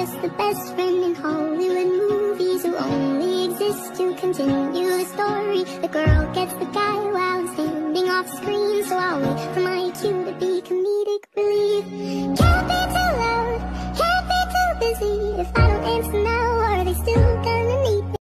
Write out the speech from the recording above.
just the best friend in Hollywood movies who only exist to continue the story. The girl gets the guy while he's standing off screen, so I'll wait for my cue to be comedic relief.